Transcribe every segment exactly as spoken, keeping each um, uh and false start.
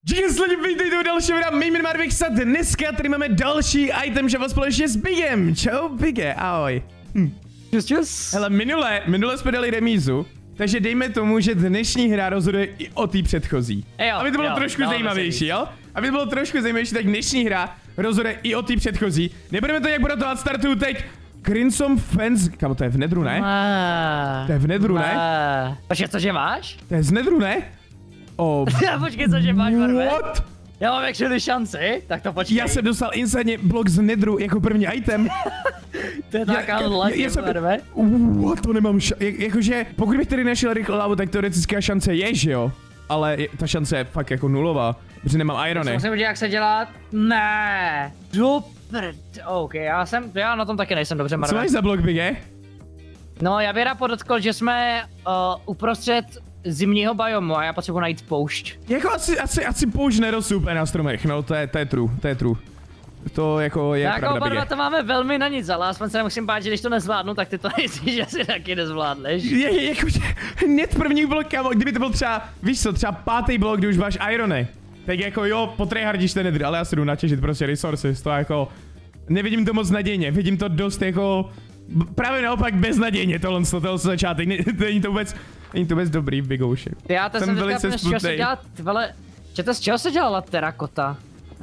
Díky lidi, vítejte u dalšího videa, mý jméno Marvix a dneska tady máme další item, že vás společně s Bigem. Čau Bige, ahoj. Hm. Čus, čus. Hele, minule, minule jsme dali remízu, takže dejme tomu, že dnešní hra rozhoduje i o té předchozí. Jo, aby to bylo jo, trošku zajímavější, jo? Aby to bylo trošku zajímavější, tak dnešní hra rozhoduje i o té předchozí. Nebudeme to jak bude to startuju teď. Crimson Fence, kamo, to je v Nedru, ne? Má, To je v Nedru, ne? má. Počkej, cože máš? To je z Nedru, ne? Oh, Počkej, cože máš, Marve? what? Já mám actually šanci, tak to počkej. Já jsem dostal instantně blok z Nedru jako první item. To je taká já, lucky, já jsem, Marve. uh, to nemám ša jak, jakože, pokud bych tady našel rychle lávu, tak teoretická šance je, že jo? Ale je, ta šance je fakt jako nulová, protože nemám irony. Musím vidět, jak se dělat. Ne. Super. OK, já jsem, já na tom taky nejsem dobře, Marve. Co máš za blok, Bige? No, já bych rád podotkl, že jsme uh, uprostřed zimního biomu a já potřebuji najít poušť. Jako asi, asi, asi poušť nerostí úplně na stromech, no to je, to je true, to je true. To jako je tak pravda, oba Bige. dva to máme velmi na nic, ale aspoň se nemusím bát, že když to nezvládnu, tak ty to nejsi, že si taky nezvládneš. Je, je, jakože hned první blok, kámo, kdyby to byl třeba, víš co, třeba pátý blok, kdy už máš irony. Tak jako jo, potryhardíš ten nedr, ale já si jdu natěžit prostě resources, to jako, nevidím to moc nadějně, vidím to dost jako, právě naopak beznadějně tohle, tohle začátek, není to vůbec, není to vůbec dobrý v Bigouši. Já to jsem, jsem teďka, z čeho se dělá, vele, čete, z čeho se dělala terakota?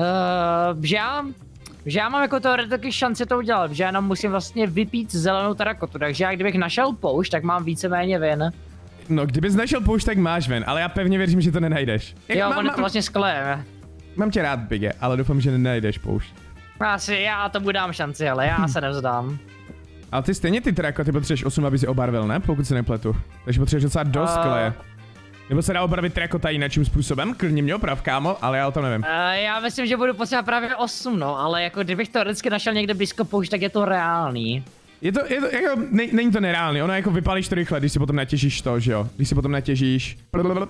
Uh, že já, že já mám jako teoreticky šanci to udělat, že já jenom musím vlastně vypít zelenou terakotu, takže já kdybych našel poušť, tak mám víceméně vin. No, kdybys našel poušť, tak máš ven, ale já pevně věřím, že to nenajdeš. Jak jo, mám, on je to vlastně skle. Mám tě rád, Bige, ale doufám, že nenajdeš poušť. Asi já tomu dám šanci, ale já hm. se nevzdám. Ale ty stejně ty terakoty potřebuješ osm, aby si obarvil, ne? Pokud se nepletu. Takže potřebuješ docela dost uh... kleje. Nebo se dá obarvit terakota jiným způsobem? Klidně mě oprav, kámo, ale já o tom nevím. Uh, já myslím, že budu potřebovat právě osm, no, ale jako kdybych to vždycky našel někde blízko poušť, tak je to reálný. Je to, je to, jako, ne, není to nereálný, ono jako vypálíš to rychle, když si potom natěžíš to, že jo? Když si potom natěžíš... Uh, uh,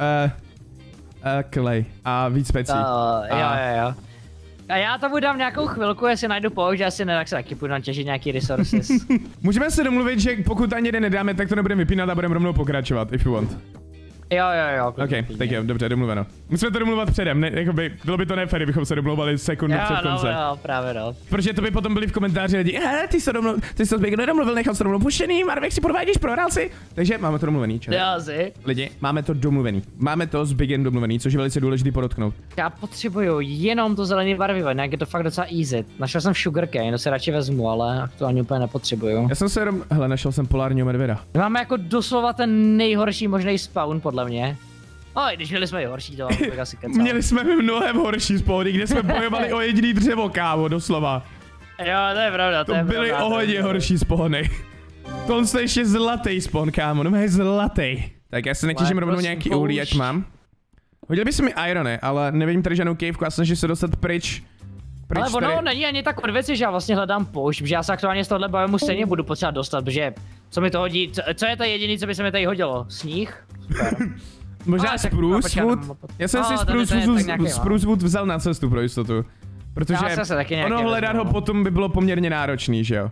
klej a víc specí. Uh, jo, jo, jo. A já to budu dám nějakou chvilku, jestli najdu poušť, asi ne, tak se taky půjdu natěžit nějaký resources. Můžeme se domluvit, že pokud ani jeden nedáme, tak to nebudeme vypínat a budeme rovnou pokračovat, if you want. Jo, jo, jo. Ok, tak jo, dobře, domluveno. Musíme to domluvat předem, ne, jakoby, bylo by to nefér, kdybychom se domluvali sekundu jo, před koncem. Jo, no, právě no. Protože to by potom byli v komentáři lidi, eh, ty se domluvil, ty jsi to zběgl nedomluvil, nechal se domluvil puštěný, Marvek si podvádíš, prohrál si. Takže máme to domluvený, čau. Já si. Lidi, máme to domluvený. Máme to s Bigem domluvený, což je velice důležitý podotknout. Já potřebuju jenom to zelený barvivo, jinak je to fakt docela easy. Našel jsem sugarcane, to se radši vezmu, ale aktuálně úplně nepotřebuju. Já jsem se jenom, hele, našel jsem polárního medvěda. Máme jako doslova ten nejhorší možný spawn, podle mě. No, i když měli jsme i horší, to bych asi kecal. Měli jsme mnohem horší spawny, kde jsme bojovali o jediný dřevo, kámo, doslova. Jo, to je pravda, to, to je byly pravda. o hodně horší spawny. Tohle je ještě zlatý spawn, kámo, no je zlatý. Tak já se netěžím rovnou nějaký uhlí, ať mám. Hodil by se mi irony, ale nevidím tady žádnou caveku, já snažím se dostat pryč. pryč ale ono tady. není ani tak od věci, že já vlastně hledám poušť, protože já se aktuálně z tohohle biomu stejně budu potřebovat dostat, protože co mi to hodí, co, co je to jediné, co by se mi tady hodilo? Sníh? Super. Možná Spruce Wood. Já jsem si Spruce Wood vzal na cestu pro jistotu. Protože ono hledat ho potom by bylo poměrně náročný, že jo?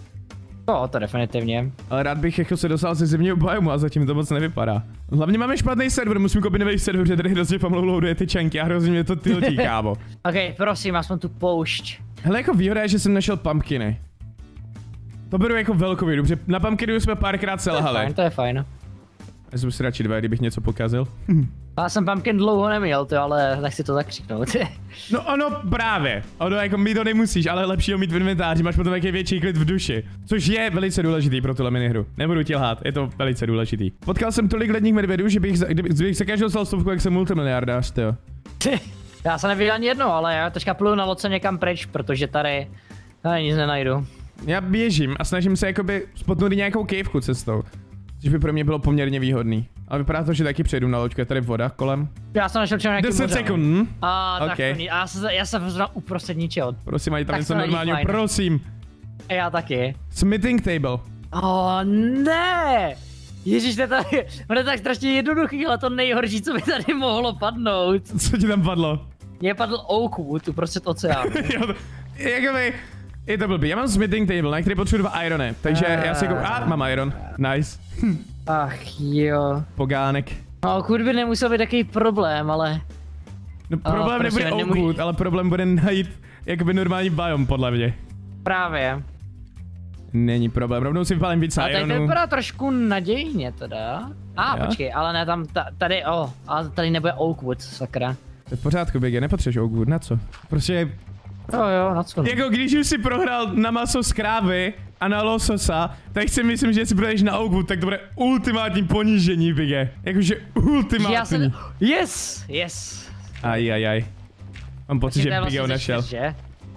No, to definitivně. Ale rád bych jako se dostal ze zimního biomu a zatím to moc nevypadá. Hlavně máme špatný server, musím koupit nový server, protože tady hrozně pamlouduje ty čanky a hrozně mě to tiltí, kámo. Ok, prosím, aspoň tu poušť. Hele, jako výhoda je, že jsem našel pumpkiny. To beru jako velkou výhodu, protože na pumpkiny jsme párkrát selhali. To je fajn, to je fajn. Já jsem si radši dva, kdybych něco pokazil. Já jsem pumpkin dlouho neměl, to, ale nechci to zakřiknout. No ono právě, ono jako mít to nemusíš, ale lepší ho mít v inventáři, máš potom jaký větší klid v duši. Což je velice důležitý pro tuhle minihru. Nebudu ti lhát, je to velice důležitý. Potkal jsem tolik ledních medvědů, že bych, za, kdybych se každou dostal stovku, jak jsem multimiliardář, tyjo. Já jsem neviděl ani jednou, ale já teďka pluju na loce někam pryč, protože tady, tady nic nenajdu. Já běžím a snažím se jakoby spotnout nějakou caveku cestou. Což by pro mě bylo poměrně výhodný. Ale vypadá to, že taky přejdu na loďku, je tady voda kolem. Já jsem našel nějaký deset sekund. A tak okay. Já se, já se vezmu uprostřed ničeho. Prosím, ať tam něco normálního, prosím. Já taky. Smithing table. Oh ne! Ježíš, to je tady, to je tak strašně jednoduchý, ale to nejhorší, co by tady mohlo padnout. Co ti tam padlo? Mně padl oak wood uprostřed oceánu. Jakoby, je to blbý, já mám smithing table, na který potřebuji dva irony, takže uh, já si jako, a mám iron, nice. Ach jo. Pogánek. No, oak wood by nemusel být takový problém, ale No problém prostě nebude nemůžu- Oakwood, ale problém bude najít jakoby normální biom, podle mě. Právě. Není problém, rovnou si vypálím víc Ale tady to ironu. vypadá trošku nadějně teda. A ah, Jo? počkej, ale ne tam, ta, tady, o, oh, ale tady nebude Oakwood, sakra. To je v pořádku, Bigge, nepotřebuješ Oakwood, na co? Prostě, Jo jo, na co? jako když už si prohrál na maso z krávy a na lososa, tak si myslím, že si budeš na Oakwood, tak to bude ultimátní ponížení, Bigge. Jakože ultimátní. Já jsem, yes, yes. Aj, aj, aj. Mám pocit, že Bigge ho našel. Že?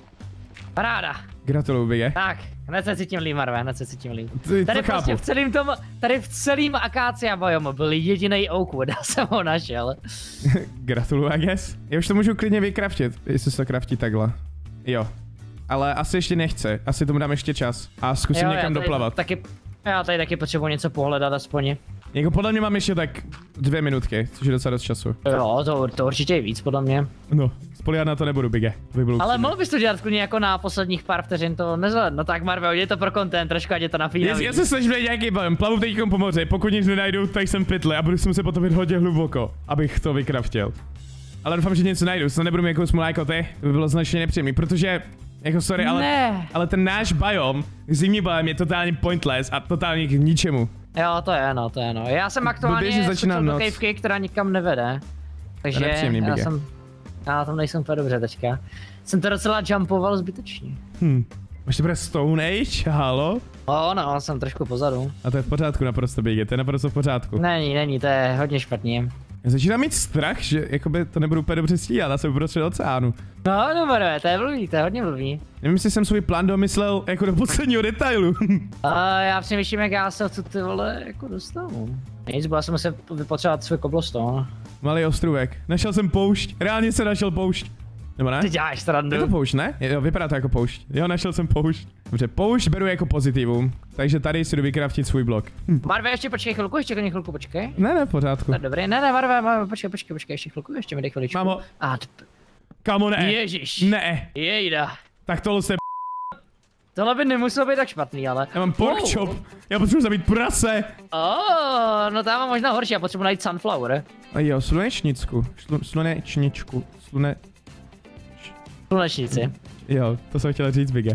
Paráda. Gratuluju, Bigge. Tak, hned se cítím líp, Marve, hned se cítím líp. Ty, Tady to prostě chápu. v celém tom, tady v celém Acacia biomu byl jediný Oakwood, já jsem ho našel. Gratuluju, I guess. Já už to můžu klidně vykraftit, jestli se to kraftí takhle. Jo. Ale asi ještě nechce, asi tomu dám ještě čas. A zkusím Jo, někam já tady doplavat. Taky, já tady taky potřebuji něco pohledat aspoň. Jako podle mě mám ještě tak dvě minutky, což je docela dost času. Jo, to, to určitě je víc podle mě. No, spoléhat na to nebudu, Bigge. To by bylo Ale upřímné. mohl bys to dělat klidně jako na posledních pár vteřin, to nezhled. No tak Marve, je to pro content, trošku ať je to Já, napínavý. já se snažím najít nějaký biom, plavu teď po moři, pokud nic nenajdu, tak jsem pytle a budu si muset potom jít hodně hluboko, abych to vykraftil. Ale doufám, že něco najdu, snad nebudu mít jako smůla jako ty, to by bylo značně nepříjemný, protože, jako sorry, ale, Ne. ale ten náš biom, zimní biom je totálně pointless a totálně k ničemu. Jo, to je no, to je no. Já jsem aktuálně že začíná skočil do noc. kejvky, která nikam nevede. Takže nepříjemný, já Bigge. jsem, já na tom nejsem úplně dobře teďka. Jsem to docela jumpoval zbytečně. Hm. Už to bude Stone Age, halo? O, no, jsem trošku pozadu. A to je v pořádku naprosto, Bigge, to je naprosto v pořádku. Není, není, to je hodně špatně. Já začínám mít strach, že jakoby to nebudu úplně dobře stíhat, já jsem uprostřed oceánu. No, dobré, to je blbý, to je hodně blbý. Nevím, jestli jsem svůj plán domyslel jako do posledního detailu. A já přemýšlím, jak já se co ty vole jako dostanu. Nic, bo já jsem muset vypotřebovat svůj cobblestone. Malý ostrůvek. Našel jsem poušť. Reálně jsem našel poušť. Nebo ne? Ty děláš srandu. Je to poušť, ne? Jo, vypadá to jako poušť. Jo, našel jsem poušť. Dobře, poušť beru jako pozitivum. Takže tady si jdu vykraftit svůj blok. Hm. Marve, ještě počkej chvilku, ještě klidně chvilku počkej. Ne, ne, v pořádku. To je dobrý, ne, ne, Marve, Marve, počkej, počkej, počkej, ještě chvilku, ještě mi dej chviličku. Mám ho. A, t- Kamo, ne. Ježiš. Ne. Jejda. Tak tohle se Tohle by nemuselo být tak špatný, ale. Já mám pork Wow. chop. Já potřebuji zabít prase. Oh, no tam mám možná horší, já potřebuji najít sunflower. A jo, slunečnicku. Šlu, slunečničku. Slune... Slunečníci. Jo, to jsem chtěl říct, Bigge.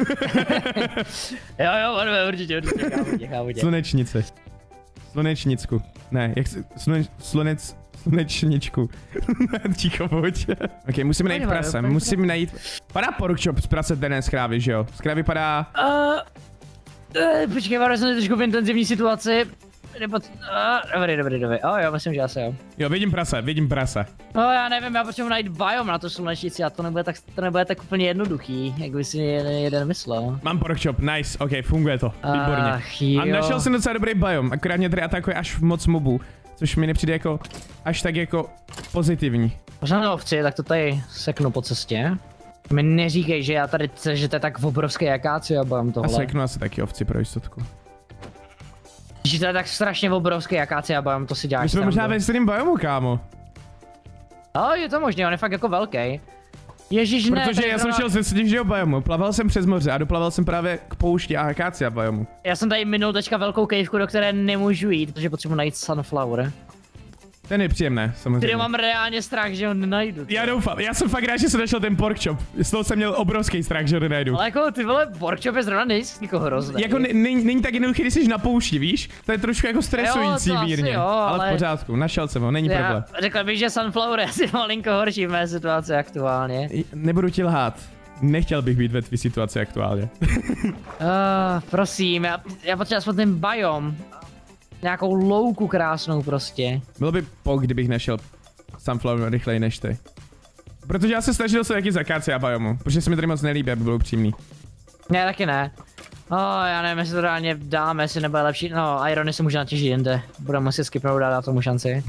Jo, jo, Marve, určitě, určitě, chápu tě, chápu tě. Slunečnici. Slunečnicku. Ne, jak se... Sluneč... Slunec... Slunečničku. Ticho, buď. Ok, musíme najít Pojď, Mario, prase, pojď, musíme najít... Padá pork chop z prase dne z krávy, že jo? Z krávy padá... Uh, uh, počkej, Marve, jsem trošku v intenzivní situaci. Nebo... Uh, dobrý, dobrý, dobrý. Oh, jo, myslím, že asi jo. Jo, vidím prase, vidím prase. No já nevím, já potřebuji najít biom na tu slunečnici a to nebude tak, to nebude tak úplně jednoduchý, jak by si jeden, jeden myslel. Mám pork chop, nice, ok, funguje to, výborně. Ach, jo. A našel jsem docela dobrý biom, akorát mě tady atakuje až moc mobů, což mi nepřijde jako, až tak jako pozitivní. Možná na ovci, tak to tady seknu po cestě. Mi neříkej, že já tady, že to je tak obrovský akácia biom A tohle. seknu asi taky ovci pro jistotku. Že to je tak strašně obrovský akácia biom, to si děláš My jsme srandu. možná ve stejném biomu, kámo. No, je to možné, on je fakt jako velký. Ježíš, ne, Protože tady já jsem zrovna- šel ze sněžného biomu, plaval jsem přes moře a doplaval jsem právě k poušti a akácia biomu. Já jsem tady minul teďka velkou kejvku, do které nemůžu jít, protože potřebuji najít sunflower. To je nepříjemné, samozřejmě. Tady mám reálně strach, že ho nenajdu. Já doufám, já jsem fakt rád, že jsem našel ten pork chop. Z toho jsem měl obrovský strach, že ho nenajdu. Ale jako ty vole, pork chop je zrovna nejsi nikoho hrozný. Jako ne- není není tak jednoduchý, když jsi na poušti, víš? To je trošku jako stresující Jo, to asi mírně. jo, ale... ale- v pořádku, našel jsem ho, není problém. Já řekl bych, že sunflower je asi malinko horší v mé situaci aktuálně. I- Nebudu ti lhát. Nechtěl bych být ve tvý situaci aktuálně. Uh, prosím, já, já potřebuji aspoň ten biom. Nějakou louku krásnou prostě. Bylo by po, kdybych našel sunflower rychleji než ty. Protože já se snažil se taky z akácia biomu, protože se mi tady moc nelíbí, aby byl upřímný. Ne, taky ne. Oh, já nevím, jestli to reálně dáme, jestli nebude lepší. No, irony se může natěžit jinde. Budeme muset skipnout a dát tomu šanci.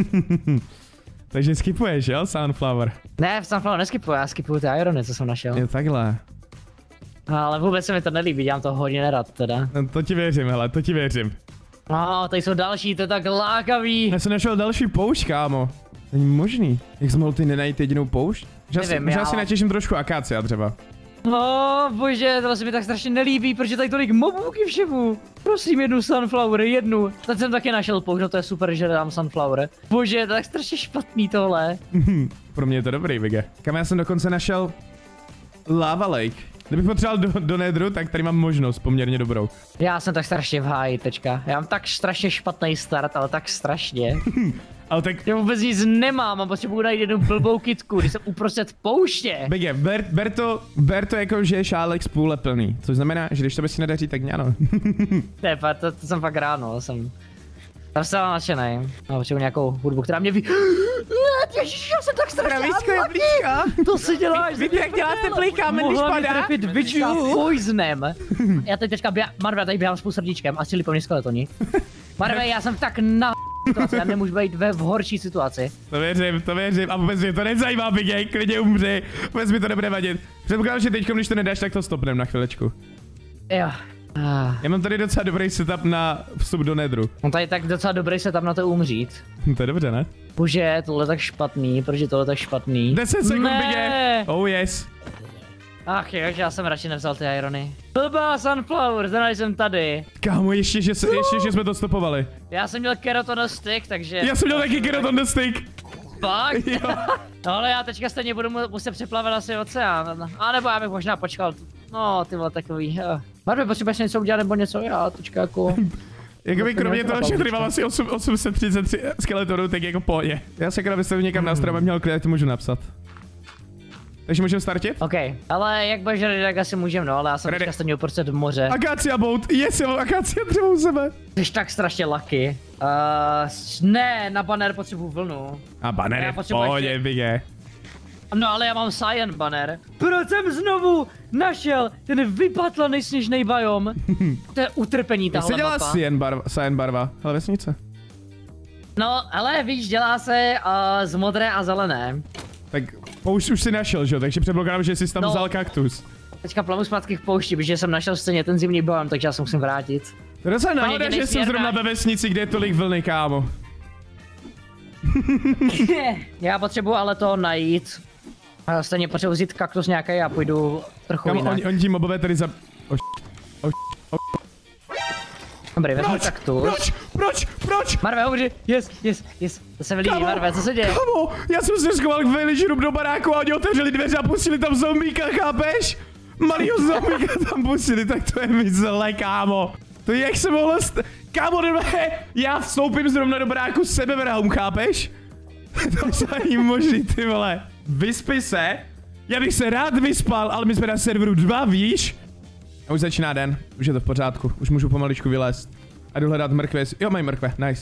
Takže skipuješ, jo, sunflower? Ne, v sunflower neskipuju, já skipuju ty irony, co jsem našel. Je takhle. Ale vůbec se mi to nelíbí, dělám to hodně nerad teda. No, to ti věřím, hele, to ti věřím. No, tady jsou další, to je tak lákavý. Já jsem našel další poušť, kámo. Není možný. Jak jsi mohl ty nenajít jedinou poušť? Že Nevím, možná já- si natěším trošku akácia třeba. Oh, bože, tohle se mi tak strašně nelíbí, protože tady tolik mobů ke všemu. Prosím, jednu sunflower, jednu. Teď jsem taky našel použ, no to je super, že dám sunflower. Bože, to je tak strašně špatný tohle. Pro mě je to dobrý, Vige. Kam já jsem dokonce našel Lava Lake. Kdybych potřeboval do, do Nedru, tak tady mám možnost poměrně dobrou. Já jsem tak strašně v háji, tečka. Já mám tak strašně špatný start, ale tak strašně. Ale tak... Já vůbec nic nemám a potřebuji najít jednu blbou kitku, když jsem uprostřed pouště. Bege, ber, ber, to, ber to jako, že je šálek z půle plný. Což znamená, že když to by si nedaří, tak ano. Ne, to, to jsem fakt ráno, jsem... Tam jsem nadšenej. No, potřebuji nějakou hudbu, která mě ví... Ne, ježiš, já jsem tak strašně Pravíčko je blízka. To si děláš. Víte, jak děláte plný kámen, když Mohla mi padá? trefit vyčká poisonem. Já teď teďka běhám, Marve, tady běhám spolu srdíčkem a střílí po mě skeletoni. Marve, já jsem tak na situaci, já nemůžu být ve v horší situaci. To věřím, to věřím a vůbec mě to nezajímá, Bige, klidně umři. Vůbec mi to nebude vadit. Předpokládám, že teď, když to nedáš, tak to stopnem na chvilečku. Jo. Ah. Já mám tady docela dobrý setup na vstup do Nedru. No tady tak docela dobrý se tam na to umřít. To je dobře, ne? Bože, tohle je tak špatný, protože tohle je tak špatný. deset sekund, Ne. Bige. Oh yes. Ach jo, já jsem radši nevzal ty irony. Blbá sunflower, znamená, jsem tady. Kámo, ještě, že, se, ještě, že jsme to stopovali. Já jsem měl keroton stick, takže... Já jsem měl taky keraton the stick. Fakt? Jo. No ale já teďka stejně budu mu- muset přeplavat asi oceán. A nebo já bych možná počkal. No, ty vole, takový. Uh. Marve, potřebuješ něco udělat nebo něco? Já teďka jako... Jakoby to kromě nebyla toho, že tady mám babička. asi osm set třicet tři skeletonů, tak jako pohodě. Já se když jsem někam na strom a měl klid, to můžu napsat. Takže můžeme startit? OK, ale jak budeš ready, tak asi můžem, no, ale já jsem Ready. teďka stejně uprostřed moře. Akácia boat, yes, já mám akácia dřevo u sebe. Jsi tak strašně lucky. Uh, ne, na banner potřebuju vlnu. A banner Já je v potřebuji pohodě, ještě- Bige. No ale já mám cyan banner. Proč jsem znovu našel ten vypatlaný sněžný biom? To je utrpení Jak se tahle dělá mapa. cyan barva, cyan barva? Hele, vesnice. No, ale víš, dělá se uh, z modré a zelené. Tak poušť už si našel, že jo, takže předpokládám, že jsi tam No. vzal kaktus. Teďka plavu zpátky v poušti, protože jsem našel stejně ten zimní biom, takže já se musím vrátit. To je docela náhoda, jediný že jsem směr zrovna náš. ve vesnici, kde je tolik vlny, kámo. Já potřebuji ale to najít. A stejně potřebuji vzít kaktus nějaký a půjdu trochu Kámo, jinak. oni, oni ti mobové tady za... O, Dobrý, vezmu proč? kaktus. Proč? Proč? Proč? Marve, umři, yes, yes, yes. To se mi líbí, Kámo, Marve, co se děje? Kámo, já jsem se schoval k villageru do baráku a oni otevřeli dveře a pustili tam zombíka, chápeš? Malýho zombíka tam pustili, tak to je mi zle, kámo. To je jak se mohlo st... Kámo, ne, já vstoupím zrovna do baráku s sebevrahům, chápeš? To není možný, ty vole. Vyspí se? Já bych se rád vyspal, ale my jsme na serveru dva, víš? A už začíná den, už je to v pořádku, už můžu pomaličku vylézt. A jdu hledat mrkve, jo, mají mrkve, nice.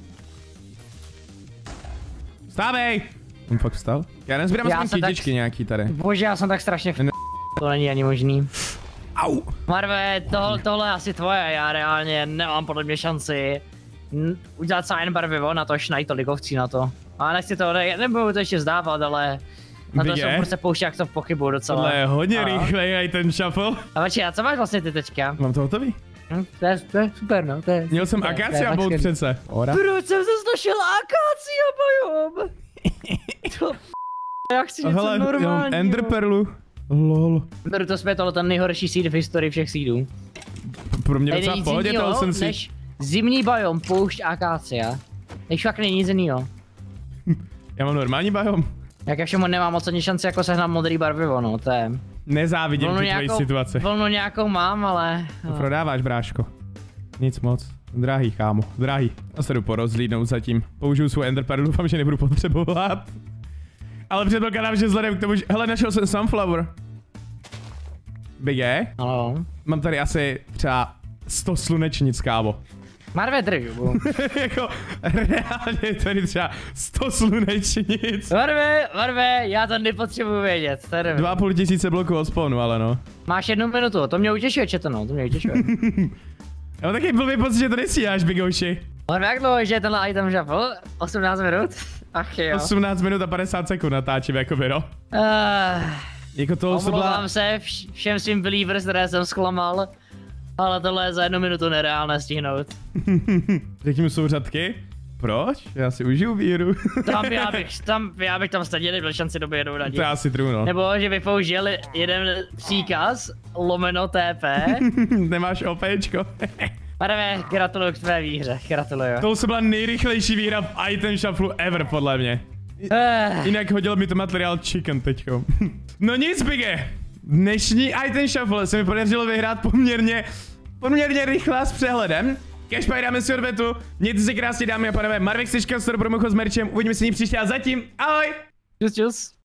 Vstávej! On fakt vstal? Já nezbírám Já aspoň jsem tak- kytičky nějaký tady. Bože, já jsem tak strašně v... Ne- To není ani možný. Au! Marve, tohle, tohle je asi tvoje, já reálně nemám podle mě šanci n- udělat cyan barvivo, na to šnají tolik ovcí na to. A nechci to, ne, nebudu to ještě vzdávat, ale na to Vige? jsem prostě pouště, jak to pochybuju docela. Tohle je hodně A- rychlej, ten shuffle. A počkej, a co máš vlastně ty teďka? Mám to hotový? Hm, to, je, to je super, no, to je... Měl jsem to je- to je akácia fakt boat skvělý. přece. Ora. Proč jsem se snažil akácia bojom? To já chci něco Hele, já mám normálního. ender perlu. Lol. Beru to zpět, tohle ten nejhorší seed v historii všech seedů. Pro mě Tady docela není v nic pohodě, jinýho, toho jsem si... než zimní biom, poušť akácia. Než fakt není nic jinýho. Já mám normální biom. Jak já všemu nemám moc ani šanci jako sehnat modrý barvivo, no, to je... Nezávidím Vlnu ty tvojí nějakou, situaci. vlnu nějakou mám, ale... To prodáváš, bráško. Nic moc. Drahý, kámo, drahý. Já se jdu porozlídnout zatím. Použiju svou ender perlu, doufám, že nebudu potřebovat. Ale předpokládám, že vzhledem k tomu, že... Hele, našel jsem sunflower. Bige? Ano. Mám tady asi třeba sto slunečnic, kámo. Marve držu. Jako, reálně je tady třeba sto slunečnic. Marve, Marve, já to nepotřebuji vědět, to je dobrý. Dva a půl tisíce bloků od spawnu, ale no. Máš jednu minutu, to mě utěšuje, četo, no, to mě utěšuje. Já mám taky blbý pocit, že to nestíháš, Bigouši. Marve, jak dlouho je tenhle item shuffle? osmnáct minut? Ach jo. osmnáct minut a padesát sekund natáčím, jakoby, no. Uh, Jako to se omlouvám byla... se vš všem svým believers, které jsem zklamal. Ale tohle je za jednu minutu nereálné stihnout. Řekni mu souřadky. Proč? Já si užiju výhru. Tam já bych tam, já bych tam stejně nebyl šanci době jednou radit. To je asi true, no. Nebo že bych použil jeden příkaz, lomeno T P. Nemáš OPčko. Pademe, gratuluju k tvé výhře, gratuluju. To se byla nejrychlejší výhra v item shufflu ever, podle mě. Eh. Jinak hodil mi to materiál chicken teďko. No nic, Bige. Dnešní item shuffle se mi podařilo vyhrát poměrně, poměrně rychle a s přehledem. Cashpay dáme si odvetu, mějte se krásně dámy a pánové, Marvek Sečka, Store Promocho s merčem, uvidíme se ní příště a zatím, ahoj! Čus, čus.